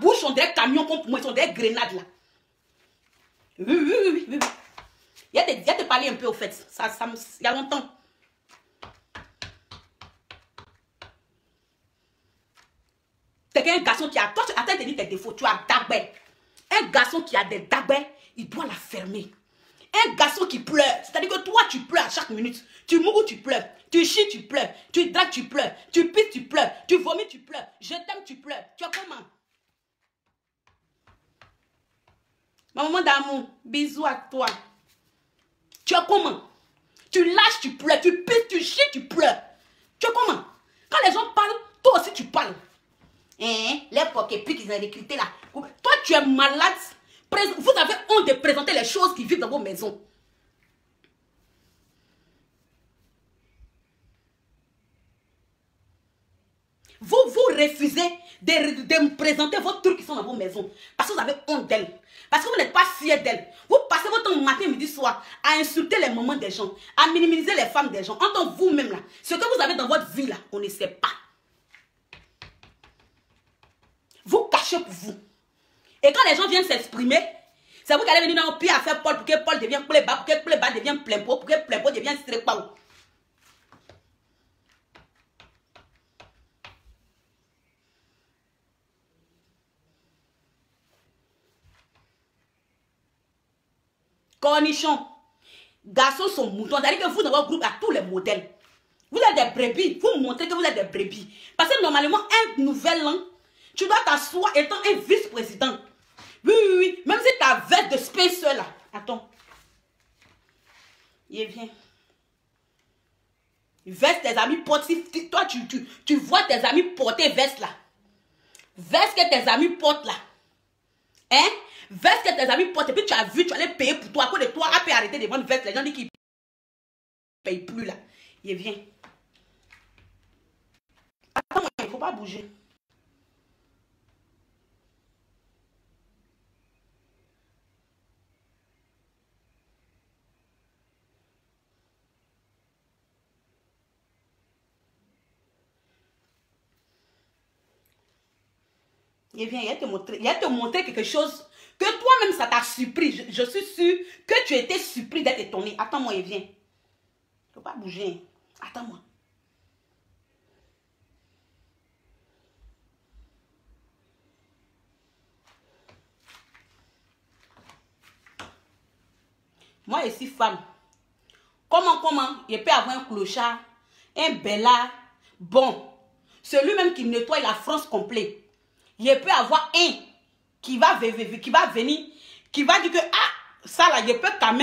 bouche sont des camions contre moi, ils sont des grenades là. Oui. Il y a te parler un peu au fait. Il y a longtemps. C'est qu'un garçon qui a... Toi, attends, te dis tes défauts. Tu as dagbé. Un garçon qui a des dagbés, il doit la fermer. Un garçon qui pleure, c'est-à-dire que toi, tu pleures à chaque minute. Tu mourres, tu pleures. Tu chies, tu pleures. Tu dragues, tu pleures. Tu pisses, tu pleures. Tu vomis, tu pleures. Je t'aime, tu pleures. Tu as comment? Ma maman d'amour, bisous à toi. Tu as comment? Tu lâches, tu pleures. Tu pisses, tu chies, tu pleures. Tu as comment? Quand les gens parlent, toi aussi tu parles. Les poképics qu'ils ont recrutés là. Toi, tu es malade. Vous avez honte de présenter les choses qui vivent dans vos maisons. Vous refusez de me présenter vos trucs qui sont dans vos maisons. Parce que vous avez honte d'elles. Parce que vous n'êtes pas fiers d'elles. Vous passez votre temps matin, midi, soir à insulter les mamans des gens. À minimiser les femmes des gens. En tant que vous-même là. Ce que vous avez dans votre vie là, on ne sait pas. Vous cachez pour vous. Et quand les gens viennent s'exprimer, c'est vous qui allez venir dans le pied à faire Paul pour que Paul devienne playback, pour que playback devienne plein pot, pour que plein pot devienne strepao. Cornichons. Garçons sont moutons. C'est-à-dire que vous dans votre groupe à tous les modèles. Vous êtes des brebis. Vous montrez que vous êtes des brebis. Parce que normalement, un nouvel an, tu dois t'asseoir étant un vice-président. Oui. Même si ta veste de space là. Attends. Il vient. Veste tes amis portent. Toi, tu vois tes amis porter veste là. Veste que tes amis portent là. Hein? Veste que tes amis portent. Et puis tu as vu, tu allais payer pour toi. À cause de toi, après arrêter de vendre veste. Les gens disent qu'ils ne payent plus là. Il vient. Attends, il ne faut pas bouger. Il vient, il va te montrer quelque chose que toi-même ça t'a surpris. Je suis sûre que tu étais surpris d'être étonné. Attends-moi, il vient. Il ne faut pas bouger. Attends-moi. Moi, je suis femme. Comment il peut avoir un clochard, un bellard, bon, celui-même qui nettoie la France complète. Il peut avoir un qui va venir, qui va dire que, ah, ça là, il peut quand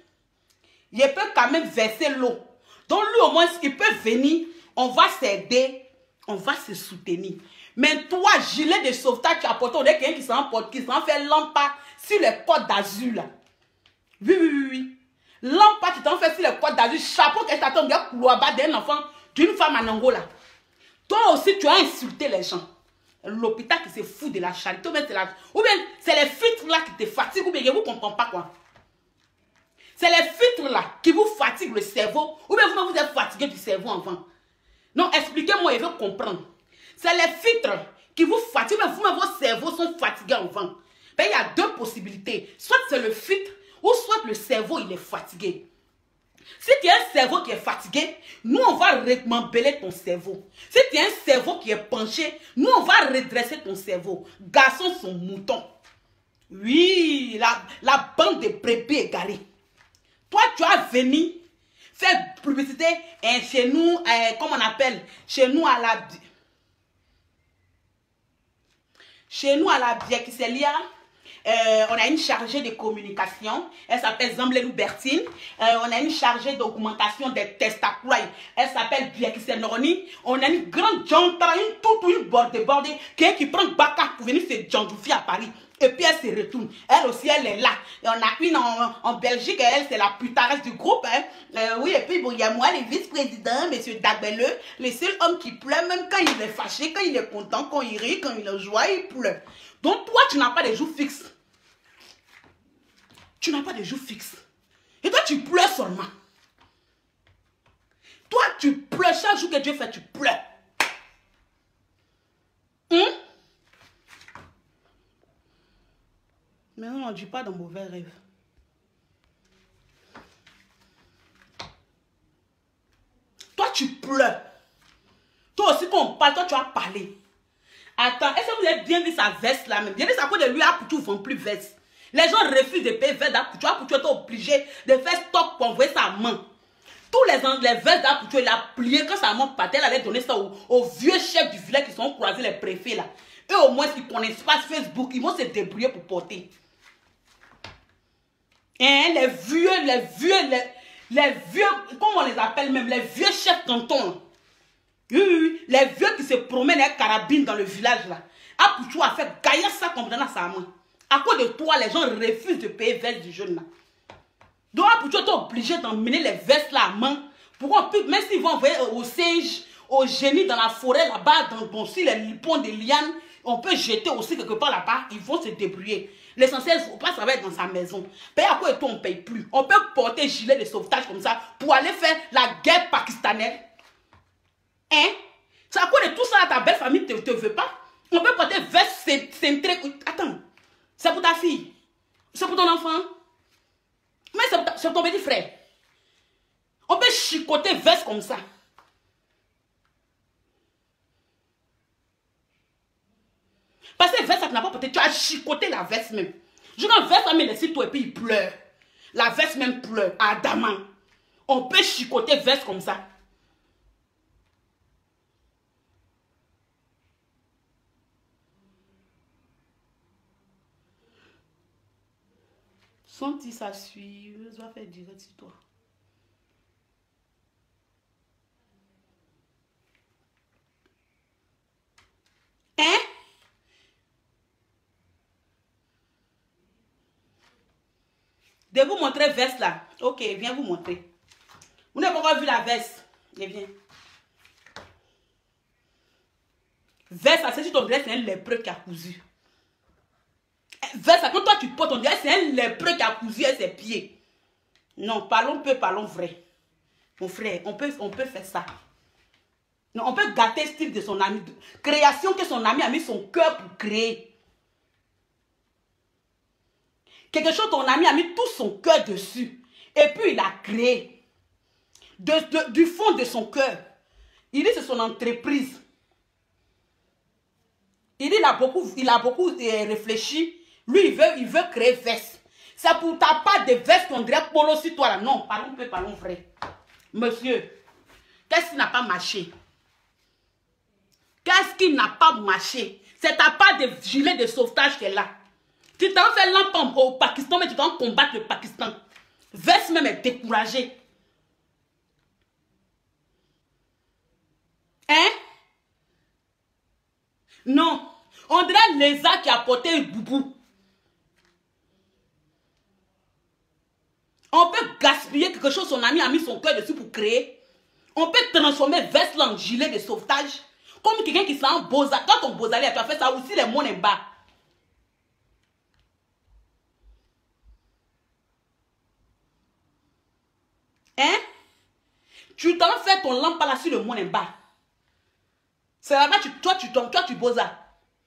même verser l'eau. Donc lui au moins, il peut venir, on va s'aider, on va se soutenir. Mais toi, gilet de sauvetage, tu as porté, on est quelqu'un qui s'en fait lampa sur les côtes d'Azur là. Oui. Lampa, tu t'en fais sur les côtes d'Azur, chapeau que t'attends, bien couloir bas d'un enfant, d'une femme en Angola. Toi aussi, tu as insulté les gens. L'hôpital qui se fout de la charité, ou bien c'est les filtres là qui te fatiguent, ou bien je ne vous comprends pas quoi. C'est les filtres là qui vous fatiguent le cerveau, ou bien vous êtes fatigué du cerveau avant. Non, expliquez-moi, je veux comprendre. C'est les filtres qui vous fatiguent, mais vous-même vos cerveaux sont fatigués avant. Ben, il y a deux possibilités. Soit c'est le filtre, ou soit le cerveau il est fatigué. Si tu as un cerveau qui est fatigué, nous on va remembeler ton cerveau. Si tu as un cerveau qui est penché, nous on va redresser ton cerveau. Garçons sont moutons. Oui, la bande de brebis égarées. Toi tu as venu faire publicité chez nous, comment on appelle, chez nous à la Biakiselia. On a une chargée de communication, elle s'appelle Zamblelou Bertine. On a une chargée d'augmentation des testacoulay, elle s'appelle Biakise Noroni. On a une grande jantra, une bordée, qui prend Baka pour venir se jandouffer à Paris. Et puis elle se retourne. Elle aussi, elle est là. Et on a une en Belgique, elle, c'est la putaresse du groupe. Oui, et puis bon, il y a moi, le vice-président, M. Dagbele, le seul homme qui pleure, même quand il est fâché, quand il est content, quand il rit, quand il est joyeux, il pleure. Donc toi, tu n'as pas de jours fixes. Tu n'as pas de jours fixes. Et toi, tu pleures seulement. Toi, tu pleures chaque jour que Dieu fait, tu pleures. Mais non, on ne dit pas de mauvais rêves. Toi, tu pleures. Toi aussi, quand on parle, toi, tu as parlé. Attends, est-ce que vous avez bien vu sa veste là même? Bien vu, ça cause de lui, Apoutou ne vend plus veste. Les gens refusent de payer veste d'Apoutou. Apoutou est obligé de faire stock pour envoyer sa main. Tous les vestes d'Apoutou, il a plié quand sa maman partait, elle allait donner ça aux vieux chefs du village qui sont croisés, les préfets là. Eux au moins, ils connaissent pas Facebook, ils vont se débrouiller pour porter. Hein, les vieux, comment on les appelle même, les vieux chefs cantons. Oui, les vieux qui se promènent avec carabine dans le village là. Apoutou a fait gailler ça comme dans sa main. À cause de toi, les gens refusent de payer veste du jeune là. Donc Apoutou est obligé d'emmener les vestes là à main. Pourquoi même s'ils vont envoyer aux singes, aux génies dans la forêt là-bas, dans les ponts de lianes, on peut jeter aussi quelque part là-bas, ils vont se débrouiller. L'essentiel, il ne faut pas savoir être dans sa maison. Payer à quoi et tout, on ne paye plus. On peut porter gilet de sauvetage comme ça pour aller faire la guerre pakistanaise. Hein? C'est à quoi de tout ça, ta belle famille ne te veut pas? On peut porter veste centrée. Attends, c'est pour ta fille. C'est pour ton enfant. Mais c'est ton petit frère. On peut chicoter veste comme ça. Parce que veste, ça n'a pas porté. Tu as chicoté la veste même. Je dis veste, mais laisse toi et puis il pleure. La veste même pleure. Adamant. On peut chicoter veste comme ça. Sont-ils ça suivre? Je dois faire direct sur toi. Hein? De vous montrer veste là. Ok, viens vous montrer. Vous n'avez pas encore vu la veste. Et viens. Veste, c'est sur ton dresse, c'est un lépreux qui a cousu. Veste, quand toi tu portes ton dresse, c'est un lépreux qui a cousu à ses pieds. Non, parlons peu, parlons vrai. Mon frère, on peut faire ça. Non, on peut gâter le style de son ami. Création que son ami a mis son cœur pour créer. Quelque chose, ton ami a mis tout son cœur dessus. Et puis il a créé. Du fond de son cœur. Il dit c'est son entreprise. Il dit il a beaucoup réfléchi. Lui, il veut créer veste. C'est pour ta part de veste qu'on dirait polo sur toi là. Non, parlons peu, parlons vrai. Monsieur, qu'est-ce qui n'a pas marché? Qu'est-ce qui n'a pas marché? C'est ta part de gilet de sauvetage qui est là. Tu t'en fais l'emploi au Pakistan, mais tu t'en combattre le Pakistan. Veste même est découragé. Hein? Non. On dirait Léza qui a porté un boubou. On peut gaspiller quelque chose, son ami a mis son cœur dessus pour créer. On peut transformer veste en gilet de sauvetage. Comme quelqu'un qui s'en bosa. Quand ton bosalé, tu as fait ça aussi, les monnaies bas. Hein? Tu t'en fais ton lampe là sur le monnaies bas. C'est là-bas, toi tu bosa.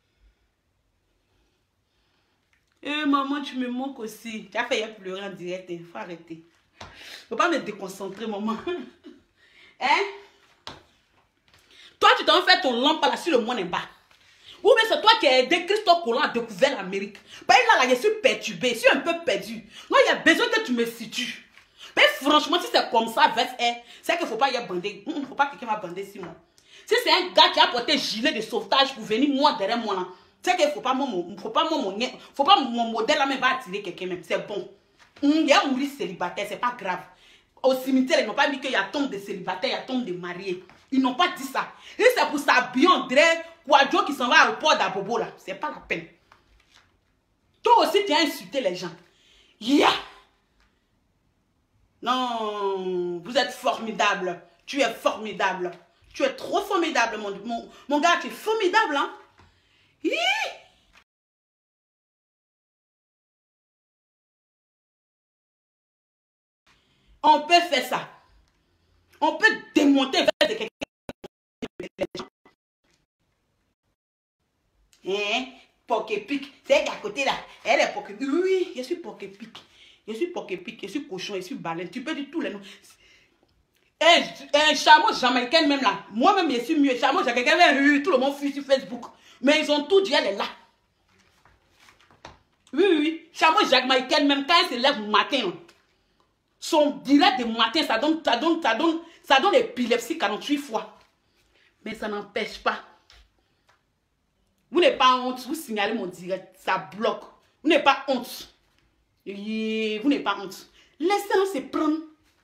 Eh maman, tu me manques aussi. Tu as fait pleurer en direct. Il faut arrêter. Il ne faut pas me déconcentrer, maman. Hein? Toi, tu t'en fais ton lampe là sur le monde en bas. Ou bien c'est toi qui as aidé Christophe Colomb à découvrir l'Amérique. Ben là, je suis perturbé, je suis un peu perdu. Non, il y a besoin que tu me situes. Mais franchement, si c'est comme ça, c'est qu'il ne faut pas y bander. Il ne faut pas que quelqu'un m'a bandé sur moi. Si c'est un gars qui a porté gilet de sauvetage pour venir moi derrière moi là, c'est qu'il ne faut pas mon modèle là même va attirer quelqu'un même. C'est bon. Il y a mourir célibataire, c'est pas grave. Au cimetière, ils n'ont pas dit qu'il y a tombe de célibataires, il y a tombe de mariés. Ils n'ont pas dit ça. Et c'est pour s'habiller en dress, Quadjo qui s'en va au port d'Abobo là. C'est pas la peine. Toi aussi, tu as insulté les gens. Yeah! Non, vous êtes formidable. Tu es formidable. Tu es trop formidable, mon gars. Tu es formidable, hein? On peut faire ça. On peut démonter vers de quelqu'un. Hein? Porc-épic. C'est elle qui est à côté là. Elle est porc-épic. Oui, je suis porc-épic. Je suis porc-épic, je suis cochon, je suis baleine. Tu peux dire tous les noms. Un chameau jamaïcain même là. Moi-même, je suis mieux. Chameau jamaïcain, tout le monde fuit sur Facebook. Mais ils ont tout dit, elle est là. Oui, oui, oui. Chameau jamaïcain même, quand elle se lève le matin, son direct de matin, ça donne l'épilepsie 48 fois. Mais ça n'empêche pas. Vous n'avez pas honte, vous signalez mon direct, ça bloque. Vous n'avez pas honte. Vous n'avez pas honte. Laissez-le se prendre.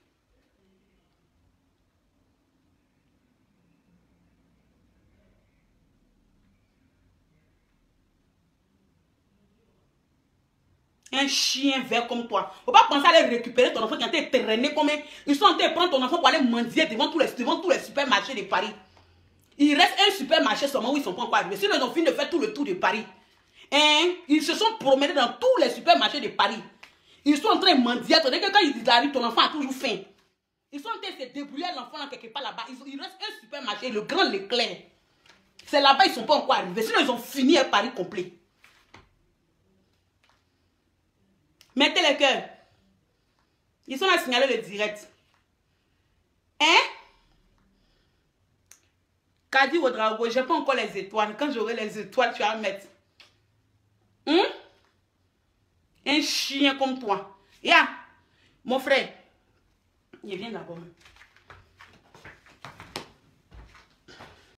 Un chien vert comme toi. Faut pas penser à aller récupérer ton enfant qui a été traîné comme ils sont en train de prendre ton enfant pour aller mendier devant tous les supermarchés de Paris. Il reste un supermarché seulement où ils ne sont pas encore arrivés. Sinon, ils ont fini de faire tout le tour de Paris. Hein? Ils se sont promenés dans tous les supermarchés de Paris. Ils sont en train de mendier. Attendez que quand ils arrivent, ton enfant a toujours faim. Ils sont en train de se débrouiller l'enfant quelque part là-bas. Il reste un supermarché, le Grand Leclerc. C'est là-bas, ils ne sont pas encore arrivés. Sinon, ils ont fini un Paris complet. Mettez les cœurs. Ils sont là à signaler le direct. Hein? Kadi Ouedraogo, je n'ai pas encore les étoiles. Quand j'aurai les étoiles, tu vas mettre. Un chien comme toi. Ya, mon frère. Il vient d'abord.